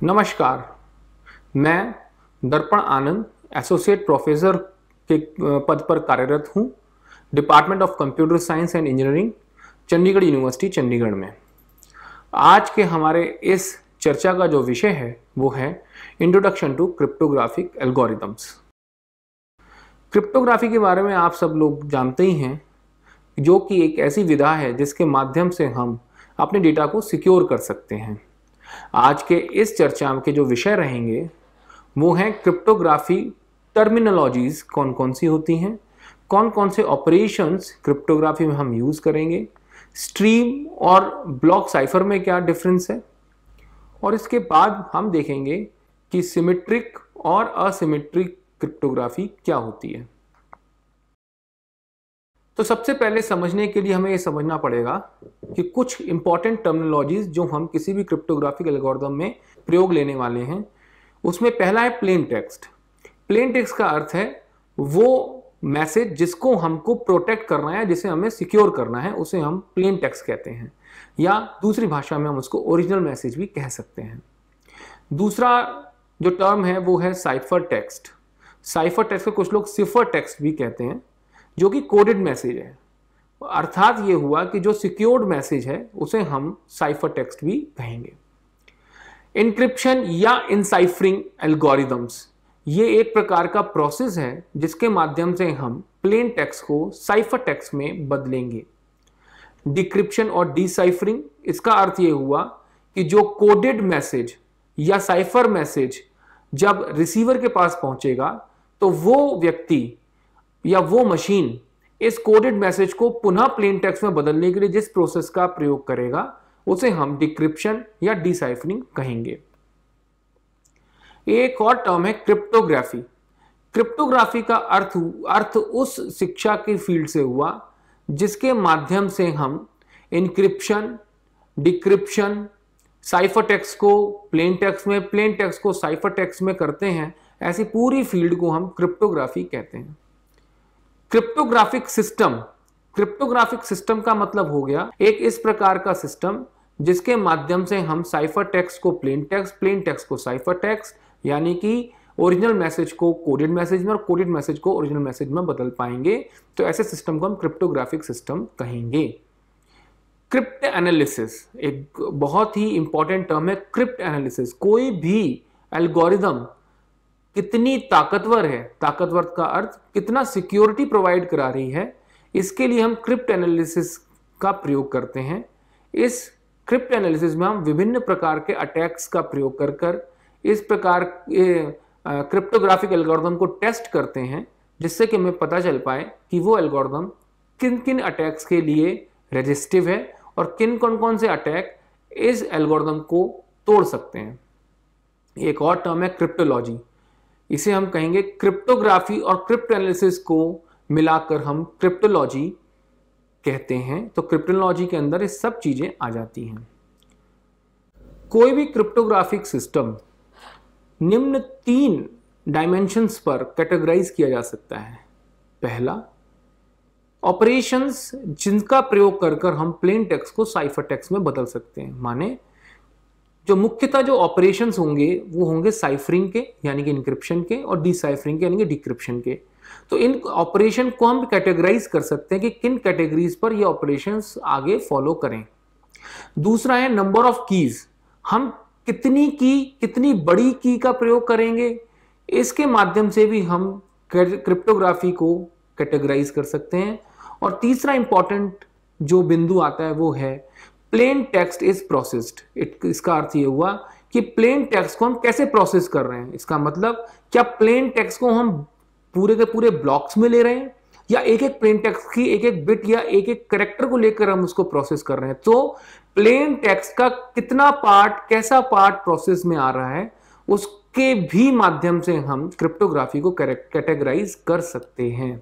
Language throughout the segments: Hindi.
नमस्कार, मैं दर्पण आनंद एसोसिएट प्रोफेसर के पद पर कार्यरत हूँ, department of computer science and engineering, Chandigarh university Chandigarh में। आज के हमारे इस चर्चा का जो विषय है वो है introduction to cryptographic algorithms. Cryptography के बारे में आप सब लोग जानते ही हैं, जो कि एक ऐसी विधा है जिसके माध्यम से हम अपने डेटा को सिक्योर कर सकते हैं। आज के इस चर्चा के जो विषय रहेंगे वो हैं क्रिप्टोग्राफी टर्मिनोलॉजीज कौन कौन सी होती हैं, कौन कौन से ऑपरेशंस क्रिप्टोग्राफी में हम यूज़ करेंगे, स्ट्रीम और ब्लॉक साइफर में क्या डिफरेंस है, और इसके बाद हम देखेंगे कि सिमेट्रिक और असिमेट्रिक क्रिप्टोग्राफी क्या होती है। तो सबसे पहले समझने के लिए हमें यह समझना पड़ेगा कि कुछ इंपॉर्टेंट टर्मिनोलॉजीज जो हम किसी भी क्रिप्टोग्राफिक एल्गोरिदम में प्रयोग लेने वाले हैं, उसमें पहला है प्लेन टेक्स्ट। प्लेन टेक्स्ट का अर्थ है वो मैसेज जिसको हमको प्रोटेक्ट करना है, जिसे हमें सिक्योर करना है, उसे हम प्लेन टेक्स्ट कहते हैं, या दूसरी भाषा में हम उसको ओरिजिनल मैसेज भी कह सकते हैं। दूसरा जो टर्म है वो है साइफर टेक्स्ट। साइफर टेक्स्ट को कुछ लोग सिफर टेक्स्ट भी कहते हैं, जो कि कोडेड मैसेज है। अर्थात ये हुआ कि जो सिक्योर्ड मैसेज है उसे हम साइफर टेक्स्ट भी कहेंगे। इनक्रिप्शन या इनसाइफरिंग एल्गोरिदम्स, ये एक प्रकार का प्रोसेस है जिसके माध्यम से हम प्लेन टेक्स्ट को साइफर टेक्स्ट में बदलेंगे। डिक्रिप्शन और डिसाइफरिंग, इसका अर्थ ये हुआ कि जो कोडेड मैसेज या साइफर मैसेज जब रिसीवर के पास पहुंचेगा तो वो व्यक्ति या वो मशीन इस कोडेड मैसेज को पुनः प्लेन टेक्स्ट में बदलने के लिए जिस प्रोसेस का प्रयोग करेगा उसे हम डिक्रिप्शन या डिसाइफरिंग कहेंगे। एक और टर्म है क्रिप्टोग्राफी। क्रिप्टोग्राफी का अर्थ उस शिक्षा की फील्ड से हुआ जिसके माध्यम से हम इनक्रिप्शन, डिक्रिप्शन, साइफर टेक्स्ट को प्लेन टेक्स्ट में, प्लेन टेक्स्ट को साइफर टेक्स्ट में करते हैं। ऐसी पूरी फील्ड को हम क्रिप्टोग्राफी कहते हैं। क्रिप्टोग्राफिक सिस्टम का मतलब हो गया एक इस प्रकार का सिस्टम जिसके माध्यम से हम साइफर टेक्स्ट को प्लेन टेक्स्ट, प्लेन टेक्स्ट को साइफर टेक्स्ट, यानी कि ओरिजिनल मैसेज को कोडेड मैसेज में और कोडेड मैसेज को ओरिजिनल मैसेज में बदल पाएंगे। तो ऐसे सिस्टम को हम क्रिप्टोग्राफिक सिस्टम कहेंगे। क्रिप्ट एनालिसिस एक बहुत ही इंपॉर्टेंट टर्म है। क्रिप्ट एनालिसिस, कोई भी एल्गोरिदम कितनी ताकतवर है, ताकतवर का अर्थ कितना सिक्योरिटी प्रोवाइड करा रही है, इसके लिए हम क्रिप्ट एनालिसिस का प्रयोग करते हैं। इस क्रिप्ट एनालिसिस में हम विभिन्न प्रकार के अटैक्स का प्रयोग कर कर इस प्रकार क्रिप्टोग्राफिक एल्गोरिदम को टेस्ट करते हैं, जिससे कि हमें पता चल पाए कि वो एल्गोरिदम किन किन अटैक्स के लिए रेजिस्टिव है और किन कौन कौन से अटैक इस एल्गोरिदम को तोड़ सकते हैं। एक और टर्म है क्रिप्टोलॉजी। इसे हम कहेंगे क्रिप्टोग्राफी और क्रिप्ट एनालिसिस को मिलाकर हम क्रिप्टोलॉजी कहते हैं। तो क्रिप्टोलॉजी के अंदर ये सब चीजें आ जाती हैं। कोई भी क्रिप्टोग्राफिक सिस्टम निम्न 3 डायमेंशंस पर कैटेगराइज किया जा सकता है। पहला, ऑपरेशंस जिनका प्रयोग कर कर हम प्लेन टेक्स्ट को साइफर टेक्स्ट में बदल सकते हैं। माने जो मुख्यतः जो ऑपरेशंस होंगे वो होंगे साइफरिंग के यानी कि इनक्रिप्शन के, और डिसाइफरिंग के यानी कि डिक्रिप्शन के। तो इन ऑपरेशन को हम कैटेगराइज कर सकते हैं कि किन कैटेगरीज पर ये ऑपरेशंस आगे फॉलो करें। दूसरा है नंबर ऑफ कीज, हम कितनी बड़ी की का प्रयोग करेंगे, इसके माध्यम से भी हम क्रिप्टोग्राफी को कैटेगराइज कर सकते हैं। और तीसरा इंपॉर्टेंट जो बिंदु आता है वो है प्लेन टेक्स्ट इज प्रोसेस्ड। इसका अर्थ ये हुआ कि प्लेन टेक्स्ट को हम कैसे प्रोसेस कर रहे हैं। इसका मतलब क्या प्लेन टेक्स्ट को हम पूरे के पूरे ब्लॉक्स में ले रहे हैं, या एक एक प्लेन टेक्स्ट की एक एक बिट या एक एक कैरेक्टर को लेकर हम उसको प्रोसेस कर रहे हैं। तो प्लेन टेक्स्ट का कितना पार्ट, कैसा पार्ट प्रोसेस में आ रहा है, उसके भी माध्यम से हम क्रिप्टोग्राफी को कैटेगराइज कर सकते हैं।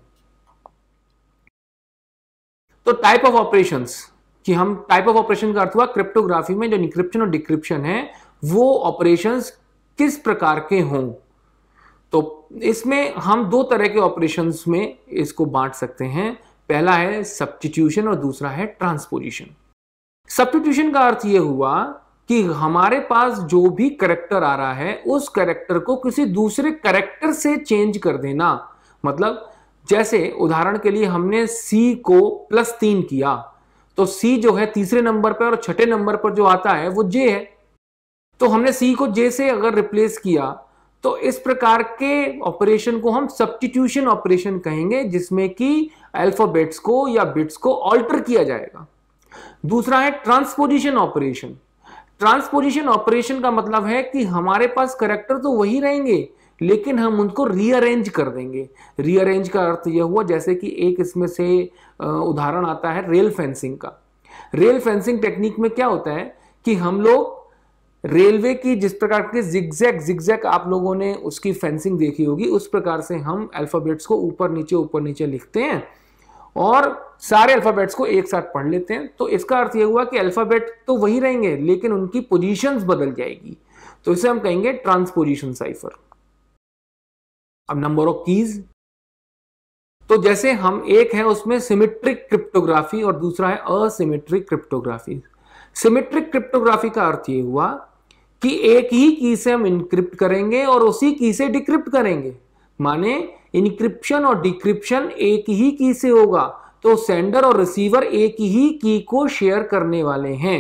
तो टाइप ऑफ ऑपरेशंस, कि हम टाइप ऑफ ऑपरेशन का अर्थ हुआ क्रिप्टोग्राफी में जो इनक्रिप्शन और डिक्रिप्शन है वो ऑपरेशंस किस प्रकार के हों। तो इसमें हम 2 तरह के ऑपरेशंस में इसको बांट सकते हैं। पहला है सब्स्टिट्यूशन और दूसरा है ट्रांसपोजिशन। सब्स्टिट्यूशन का अर्थ यह हुआ कि कि हमारे पास जो भी कैरेक्टर आ रहा है उस कैरेक्टर को किसी दूसरे कैरेक्टर से चेंज कर देना। मतलब जैसे उदाहरण के लिए हमने C को +3 किया, तो C जो है तीसरे नंबर पर और छठे नंबर पर जो आता है वो J है, तो हमने C को J से अगर रिप्लेस किया तो इस प्रकार के ऑपरेशन को हम सब्स्टिट्यूशन ऑपरेशन कहेंगे, जिसमें कि अल्फाबेट्स को या बिट्स को ऑल्टर किया जाएगा। दूसरा है ट्रांसपोजिशन ऑपरेशन। ट्रांसपोजिशन ऑपरेशन का मतलब है कि हमारे पास कैरेक्टर तो वही रहेंगे लेकिन हम उनको रीअरेंज कर देंगे। रीअरेंज का अर्थ यह हुआ जैसे कि एक इसमें से उदाहरण आता है रेल फेंसिंग का। रेल फेंसिंग टेक्निक में क्या होता है कि हम लोग रेलवे की जिस प्रकार के जिगजैग आप लोगों ने उसकी फेंसिंग देखी होगी, उस प्रकार से हम अल्फाबेट्स को ऊपर नीचे लिखते हैं और सारे अल्फाबेट्स को एक साथ पढ़ लेते हैं। तो इसका अर्थ यह हुआ कि अल्फाबेट तो वही रहेंगे लेकिन उनकी पोजीशंस बदल जाएगी, तो इसे हम कहेंगे ट्रांसपोजिशन साइफर। अब नंबर ऑफ कीज, तो जैसे हम एक है उसमें सिमेट्रिक क्रिप्टोग्राफी और दूसरा है असिमेट्रिक क्रिप्टोग्राफी। सिमेट्रिक क्रिप्टोग्राफी का अर्थ यह हुआ कि एक ही की से हम इनक्रिप्ट करेंगे और उसी की से डिक्रिप्ट करेंगे, माने इनक्रिप्शन और डिक्रिप्शन एक ही की से होगा, तो सेंडर और रिसीवर एक ही की को शेयर करने वाले हैं।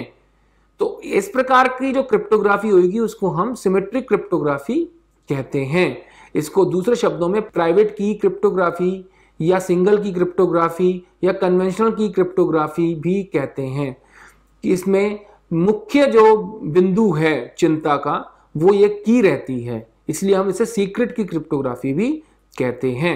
तो इस प्रकार की जो क्रिप्टोग्राफी होगी उसको हम सिमेट्रिक क्रिप्टोग्राफी कहते हैं। इसको दूसरे शब्दों में प्राइवेट की क्रिप्टोग्राफी या सिंगल की क्रिप्टोग्राफी या कन्वेंशनल की क्रिप्टोग्राफी भी कहते हैं। कि इसमें मुख्य जो बिंदु है चिंता का वो ये की रहती है, इसलिए हम इसे सीक्रेट की क्रिप्टोग्राफी भी कहते हैं।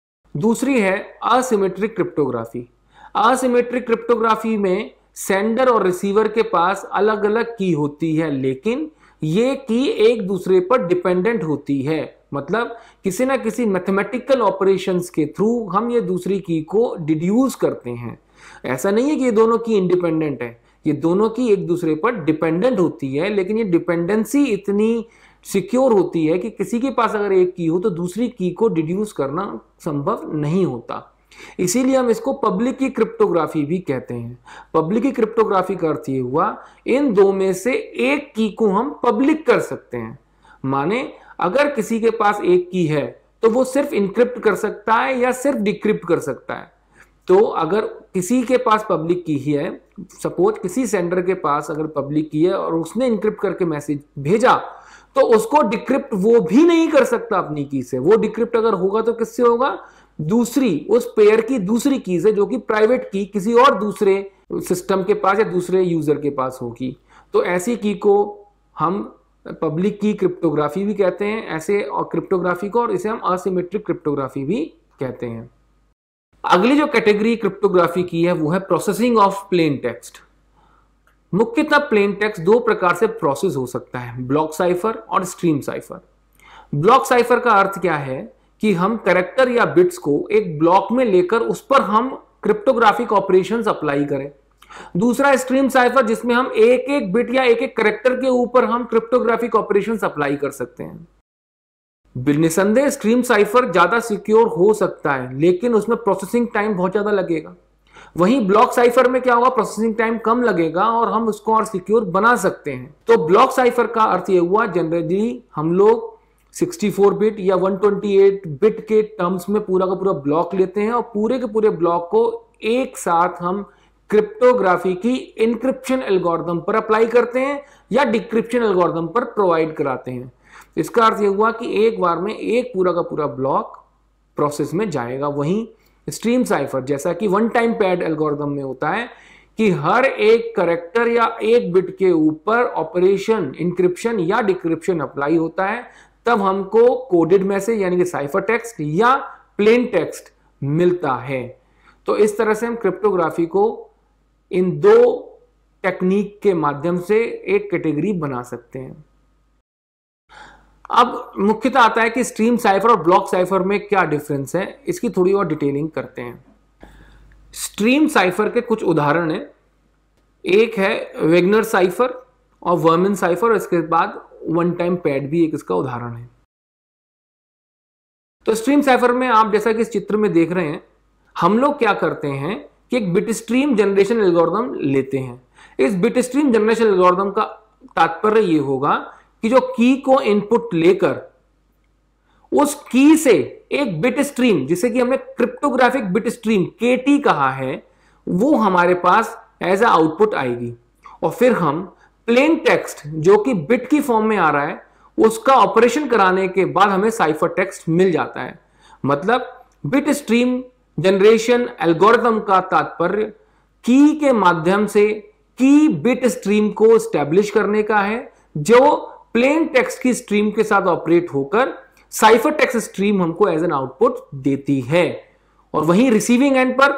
दूसरी है असिमेट्रिक क्रिप्टोग्राफी। असिमेट्रिक क्रिप्टोग्राफी में सेंडर और रिसीवर के पास अलग अलग की होती है लेकिन ये की एक दूसरे पर डिपेंडेंट होती है। मतलब किसी ना किसी मैथमेटिकल ऑपरेशंस के थ्रू हम ये दूसरी की को डिड्यूस करते हैं। ऐसा नहीं है कि ये दोनों की इंडिपेंडेंट है, ये दोनों की एक दूसरे पर डिपेंडेंट होती है, लेकिन ये डिपेंडेंसी इतनी सिक्योर होती है कि किसी के पास अगर एक की हो तो दूसरी की को डिड्यूस करना संभव नहीं होता। इसीलिए हम इसको पब्लिक की क्रिप्टोग्राफी भी कहते हैं। पब्लिक की क्रिप्टोग्राफी का अर्थ ये हुआ इन दो में से एक की को हम पब्लिक कर सकते हैं। माने अगर किसी के पास एक की है तो वो सिर्फ इनक्रिप्ट कर सकता है या सिर्फ डिक्रिप्ट कर सकता है। तो अगर किसी के पास पब्लिक की ही है, सपोज किसी सेंडर के पास अगर पब्लिक की है और उसने इनक्रिप्ट करके मैसेज भेजा तो उसको डिक्रिप्ट वो भी नहीं कर सकता अपनी की से। वो डिक्रिप्ट अगर होगा तो किससे होगा? दूसरी उस पेयर की दूसरी की से, जो कि प्राइवेट की किसी और दूसरे सिस्टम के पास या दूसरे यूजर के पास होगी। तो ऐसी की को हम पब्लिक की क्रिप्टोग्राफी भी कहते हैं ऐसे और क्रिप्टोग्राफी को, और इसे हम असिमेट्रिक क्रिप्टोग्राफी भी कहते हैं। अगली जो कैटेगरी क्रिप्टोग्राफी की है वो है प्रोसेसिंग ऑफ प्लेन टेक्स्ट। मुख्यतः प्लेन टेक्स्ट दो प्रकार से प्रोसेस हो सकता है, ब्लॉक साइफर और स्ट्रीम साइफर। ब्लॉक साइफर का अर्थ क्या है कि हम कैरेक्टर या बिट्स को एक ब्लॉक में लेकर उस पर हम क्रिप्टोग्राफिक ऑपरेशंस अप्लाई करें। दूसरा स्ट्रीम साइफर जिसमें हम एक एक बिट या एक एक कैरेक्टर के ऊपर हम क्रिप्टोग्राफिक ऑपरेशंस अप्लाई कर सकते हैं। निसंदेह स्ट्रीम साइफर ज्यादा सिक्योर हो सकता है लेकिन उसमें प्रोसेसिंग टाइम बहुत ज्यादा लगेगा। वहीं ब्लॉक साइफर में क्या होगा, प्रोसेसिंग टाइम कम लगेगा और हम उसको और सिक्योर बना सकते हैं। तो ब्लॉक साइफर का अर्थ यह हुआ जनरली हम लोग 64 बिट या 128 बिट के टर्म्स में पूरा का पूरा ब्लॉक लेते हैं और पूरे के पूरे ब्लॉक को एक साथ हम क्रिप्टोग्राफी की इंक्रिप्शन एल्गोरिथम पर अप्लाई करते हैं या डिक्रिप्शन एल्गोरिथम पर प्रोवाइड कराते हैं। इसका अर्थ यह हुआ कि एक बार में एक पूरा का पूरा ब्लॉक प्रोसेस में जाएगा। वहीं स्ट्रीम साइफर जैसा कि वन टाइम पैड एल्गोरिथम में होता है कि हर एक कैरेक्टर या एक बिट के ऊपर ऑपरेशन इंक्रिप्शन या डिक्रिप्शन अप्लाई होता है, तब हमको कोडेड मैसेज यानी कि साइफर टेक्स्ट या प्लेन टेक्स्ट मिलता है। तो इस तरह से हम क्रिप्टोग्राफी को इन दो टेक्निक के माध्यम से एक कैटेगरी बना सकते हैं। अब मुख्यतः आता है कि स्ट्रीम साइफर और ब्लॉक साइफर में क्या डिफरेंस है, इसकी थोड़ी और डिटेलिंग करते हैं। स्ट्रीम साइफर के कुछ उदाहरण हैं। एक है वेगनर साइफर और वर्मिन साइफर, और इसके बाद वन टाइम पैड भी एक इसका उदाहरण है। तो स्ट्रीम साइफर में आप जैसा कि इस चित्र में देख रहे हैं, हम लोग क्या करते हैं कि एक बिट स्ट्रीम जनरेशन एल्गोरिथम लेते हैं। इस बिट स्ट्रीम जनरेशन एल्गोरिथम का तात्पर्य ये होगा कि जो की को इनपुट लेकर उस की से एक बिट स्ट्रीम, जिसे कि हमने क्रिप्टोग्राफिक बिट स्ट्रीम केटी कहा है, वो हमारे पास एज ए आउटपुट आएगी। और फिर हम प्लेन टेक्स्ट जो कि बिट की फॉर्म में आ रहा है उसका ऑपरेशन कराने के बाद हमें साइफर टेक्स्ट मिल जाता है। मतलब बिट स्ट्रीम जनरेशन एल्गोरिथम का तात्पर्य की के माध्यम से की बिट स्ट्रीम को स्टैब्लिश करने का है, जो प्लेन टेक्स्ट की स्ट्रीम के साथ ऑपरेट होकर साइफर टेक्स्ट स्ट्रीम हमको एज एन आउटपुट देती है। और वहीं रिसीविंग एंड पर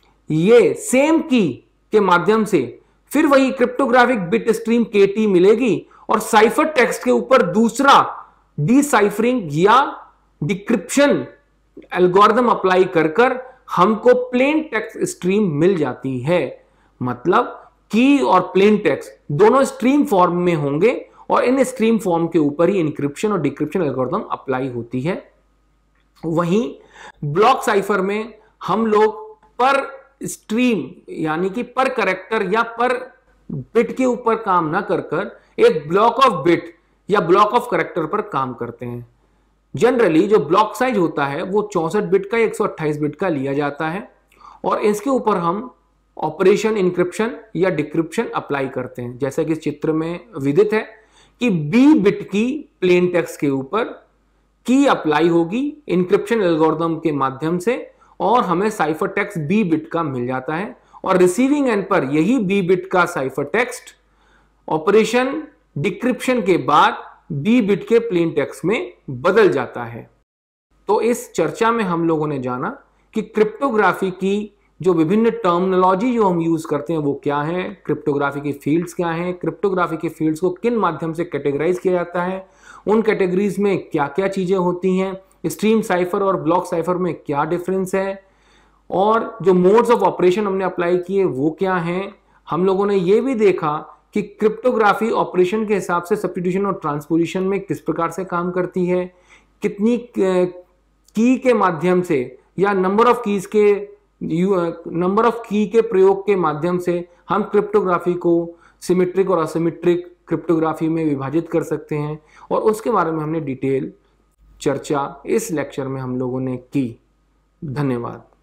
ये सेम की के माध्यम से फिर वही क्रिप्टोग्राफिक बिट स्ट्रीम केटी मिलेगी और साइफर टेक्स्ट के ऊपर दूसरा डिसाइफरिंग या डिक्रिप्शन एल्गोरिथम अप्लाई कर हमको प्लेन टेक्स्ट स्ट्रीम मिल जाती है। मतलब की और प्लेन टेक्स्ट दोनों स्ट्रीम फॉर्म में होंगे और इन स्ट्रीम फॉर्म के ऊपर ही इंक्रिप्शन और डिक्रिप्शन एल्गोरिथम अप्लाई होती है। वहीं ब्लॉक साइफर में हम लोग पर स्ट्रीम यानी कि पर कैरेक्टर या पर बिट के ऊपर काम ना कर एक ब्लॉक ऑफ बिट या ब्लॉक ऑफ कैरेक्टर पर काम करते हैं। जनरली जो ब्लॉक साइज होता है वो 64 बिट का 128 बिट का लिया जाता है और इसके ऊपर हम ऑपरेशन इंक्रिप्शन या डिक्रिप्शन अप्लाई करते हैं। जैसा कि इस चित्र में विदित है कि बी बिट की प्लेन टेक्स्ट के ऊपर की अप्लाई होगी इंक्रिप्शन एल्गोरिथम के माध्यम से और हमें साइफर टेक्स्ट बी बिट का मिल जाता है और रिसीविंग एंड पर यही बी बिट का साइफर टेक्स्ट ऑपरेशन डिक्रिप्शन के बाद बी बिट के प्लेन टेक्स्ट में बदल जाता है। तो इस चर्चा में हम लोगों ने जाना कि क्रिप्टोग्राफी की जो विभिन्न टर्मिनोलॉजी जो हम यूज करते हैं वो क्या है, क्रिप्टोग्राफी की फील्ड्स क्या हैं, क्रिप्टोग्राफी के फील्ड्स को किन माध्यम से कैटेगराइज किया जाता है, उन कैटेगरीज में क्या क्या चीजें होती हैं, स्ट्रीम साइफर और ब्लॉक साइफर में क्या डिफरेंस है और जो मोड्स ऑफ ऑपरेशन हमने अप्लाई किए वो क्या हैं। हम लोगों ने ये भी देखा कि क्रिप्टोग्राफी ऑपरेशन के हिसाब से सब्स्टिट्यूशन और ट्रांसपोजिशन में किस प्रकार से काम करती है, कितनी की के माध्यम से या नंबर ऑफ की के प्रयोग के माध्यम से हम क्रिप्टोग्राफी को सिमेट्रिक और असिमेट्रिक क्रिप्टोग्राफी में विभाजित कर सकते हैं और उसके बारे में हमने डिटेल चर्चा इस लेक्चर में हम लोगों ने की। धन्यवाद।